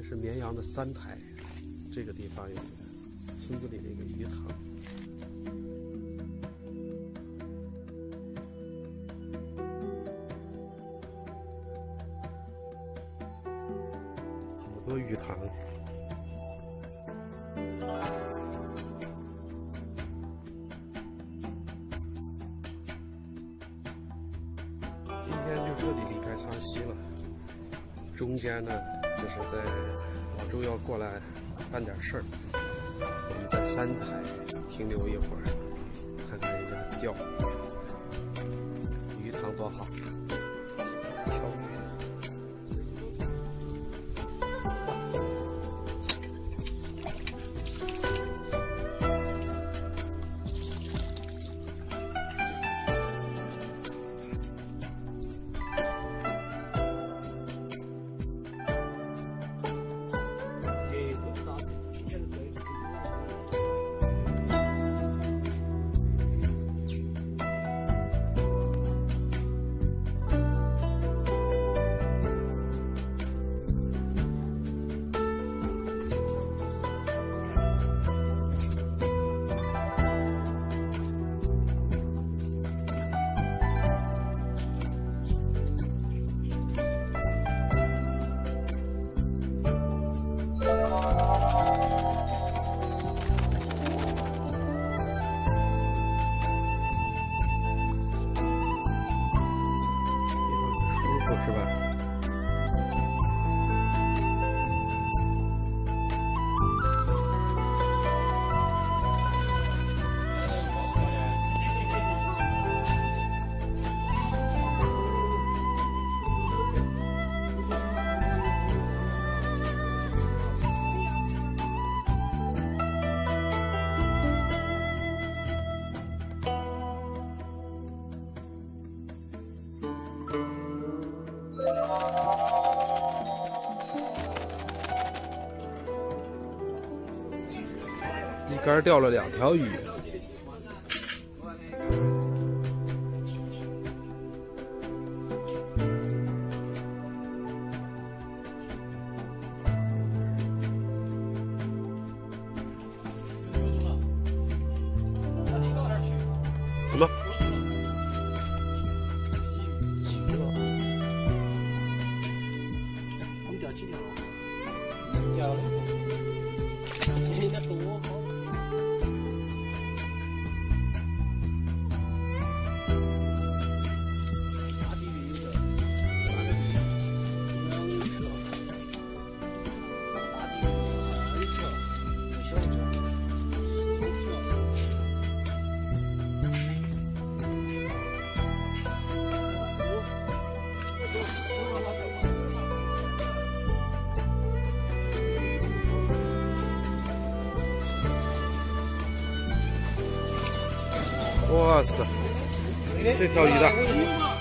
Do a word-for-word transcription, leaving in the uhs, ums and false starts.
是绵阳的三台，这个地方有村子里的一个鱼塘。好多鱼塘。今天就彻底离开苍溪了。中间呢，就是在老周要过来办点事儿，我们在三台停留一会儿，看看人家钓鱼，鱼塘多好，跳鱼。是吧？一竿钓了两条鱼。什么？急了。我们钓几条？钓了。应该多。哇塞，这条鱼大。